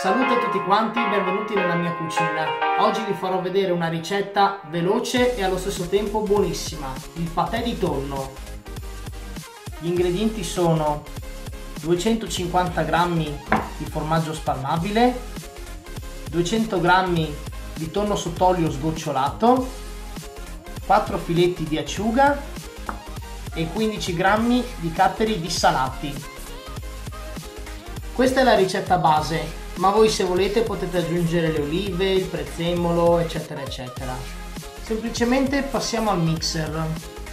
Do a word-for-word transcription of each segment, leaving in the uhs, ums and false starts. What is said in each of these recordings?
Salute a tutti quanti, benvenuti nella mia cucina. Oggi vi farò vedere una ricetta veloce e allo stesso tempo buonissima, il patè di tonno. Gli ingredienti sono duecentocinquanta grammi di formaggio spalmabile, duecento grammi di tonno sott'olio sgocciolato, quattro filetti di acciuga e quindici grammi di capperi dissalati. Questa è la ricetta base, ma voi se volete potete aggiungere le olive, il prezzemolo, eccetera eccetera. Semplicemente passiamo al mixer.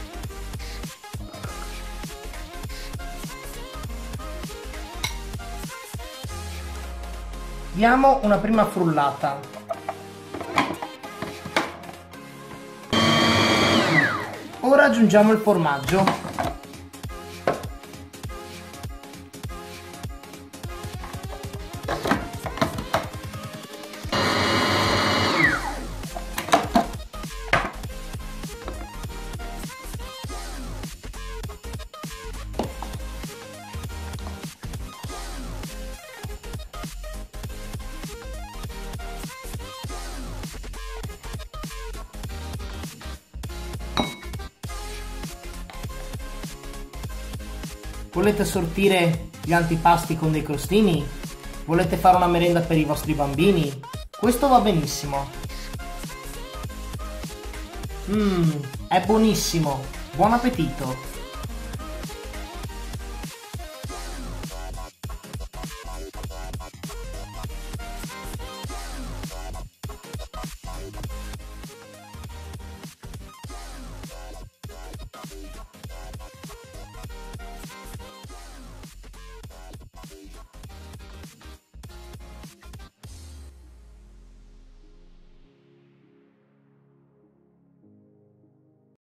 Diamo una prima frullata. Ora aggiungiamo il formaggio. Volete sortire gli antipasti con dei crostini? Volete fare una merenda per i vostri bambini? Questo va benissimo. Mmm, è buonissimo. Buon appetito!